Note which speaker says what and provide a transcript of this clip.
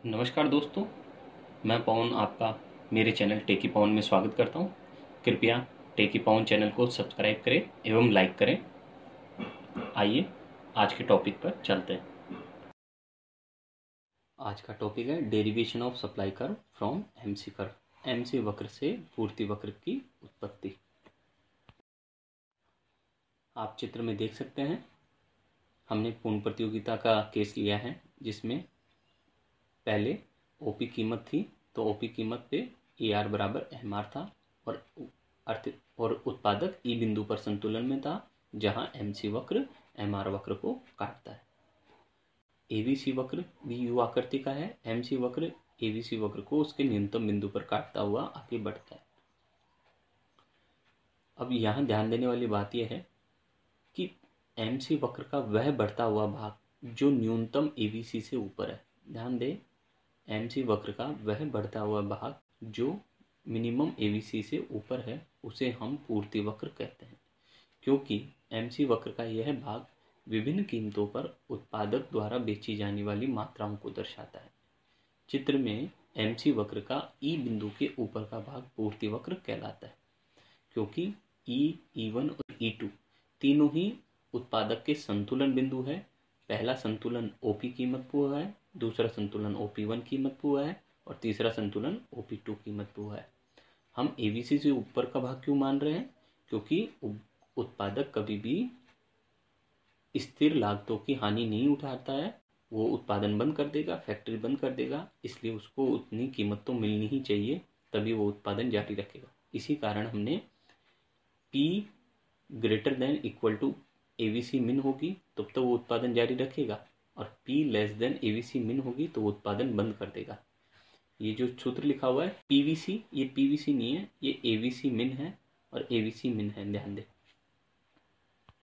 Speaker 1: नमस्कार दोस्तों, मैं पवन आपका मेरे चैनल टेकी पवन में स्वागत करता हूं। कृपया टेकी पवन चैनल को सब्सक्राइब करें एवं लाइक करें। आइए आज के टॉपिक पर चलते हैं। आज का टॉपिक है derivation of supply curve from MC curve. MC वक्र से पूर्ति वक्र की उत्पत्ति। आप चित्र में देख सकते हैं, हमने पूर्ण प्रतियोगिता का केस लिया है जिसमें पहले ओपी कीमत थी, तो ओपी कीमत पे ए आर बराबर एम आर था और उत्पादक ई बिंदु पर संतुलन में था, जहां एम सी वक्र एम आर वक्र को काटता है। एवीसी वक्र भी यू आकृति का है। एम सी वक्र एवीसी वक्र को उसके न्यूनतम बिंदु पर काटता हुआ आगे बढ़ता है। अब यहाँ ध्यान देने वाली बात यह है कि एम सी वक्र का वह बढ़ता हुआ भाग जो न्यूनतम एवीसी से ऊपर है। ध्यान दें, एमसी वक्र का वह बढ़ता हुआ भाग जो मिनिमम एवीसी से ऊपर है उसे हम पूर्ति वक्र कहते हैं, क्योंकि एमसी वक्र का यह भाग विभिन्न कीमतों पर उत्पादक द्वारा बेची जाने वाली मात्राओं को दर्शाता है। चित्र में एमसी वक्र का ई बिंदु के ऊपर का भाग पूर्ति वक्र कहलाता है, क्योंकि ई1 और ई2 तीनों ही उत्पादक के संतुलन बिंदु है। पहला संतुलन ओपी कीमत पर हुआ है, दूसरा संतुलन OP1 कीमत पर हुआ है और तीसरा संतुलन OP2 कीमत पर हुआ है। हम एवीसी से ऊपर का भाग क्यों मान रहे हैं? क्योंकि उत्पादक कभी भी स्थिर लागतों की हानि नहीं उठाता है। वो उत्पादन बंद कर देगा, फैक्ट्री बंद कर देगा, इसलिए उसको उतनी कीमत तो मिलनी ही चाहिए, तभी वो उत्पादन जारी रखेगा। इसी कारण हमने P greater than equal to AVC min होगी तब तो वो उत्पादन जारी रखेगा, और P less than AVC min होगी तो वो उत्पादन बंद कर देगा। ये जो सूत्र लिखा हुआ है पीवीसी, ये पीवीसी नहीं है, ये एवीसी मिन है और एवीसी मिन है। ध्यान दें,